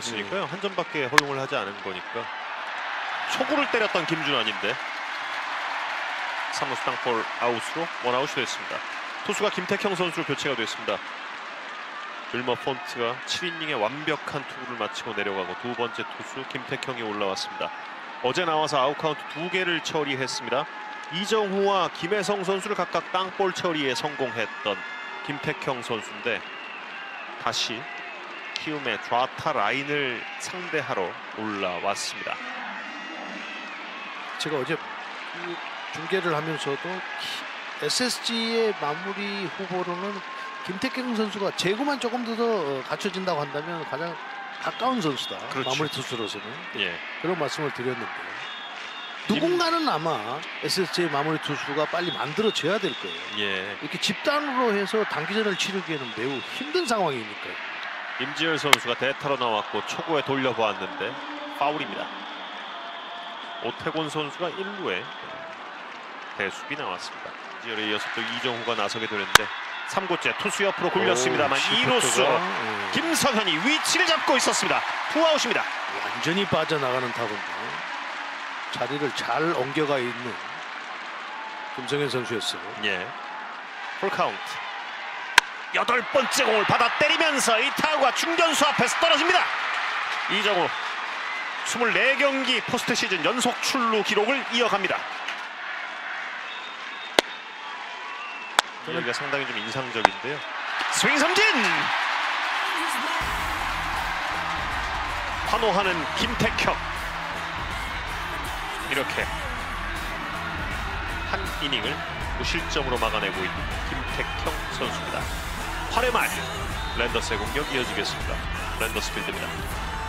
아니었으니까요. 한 점밖에 허용을 하지 않은 거니까. 초구를 때렸던 김준환인데 3루수 땅볼 아웃으로 원아웃이 됐습니다. 투수가 김태형 선수로 교체가 됐습니다. 윌머 폰트가 7이닝에 완벽한 투구를 마치고 내려가고 두 번째 투수 김태형이 올라왔습니다. 어제 나와서 아웃카운트 2개를 처리했습니다. 이정후와 김혜성 선수를 각각 땅볼 처리에 성공했던 김태형 선수인데 다시 키움의 좌타 라인을 상대하러 올라왔습니다. 제가 어제 중계를 하면서도 SSG의 마무리 후보로는 김태경 선수가 제구만 조금 더 갖춰진다고 한다면 가장 가까운 선수다. 그렇죠. 마무리 투수로서는. 예. 그런 말씀을 드렸는데 누군가는 아마 SSG의 마무리 투수가 빨리 만들어져야 될 거예요. 예. 이렇게 집단으로 해서 단기전을 치르기에는 매우 힘든 상황이니까요. 임지열 선수가 대타로 나왔고 초구에 돌려보았는데 파울입니다. 오태곤 선수가 1루에 대수비 나왔습니다. 임지열에 이어서 또 이정후가 나서게 되는데 3구째 투수 옆으로 굴렸습니다만 2루수 김성현이 위치를 잡고 있었습니다. 투아웃입니다. 완전히 빠져나가는 타구인데 자리를 잘 옮겨가 있는 김성현 선수였어요. 예. 풀카운트. 8번째 공을 받아 때리면서 이 타구가 중견수 앞에서 떨어집니다. 이정후 24경기 포스트 시즌 연속 출루 기록을 이어갑니다. 여기가 상당히 좀 인상적인데요. 스윙 삼진! 환호하는 김태형. 이렇게 한 이닝을 무실점으로 막아내고 있는 김태형 선수입니다. 8회 말 랜더스의 공격 이어지겠습니다. 랜더스 필드입니다.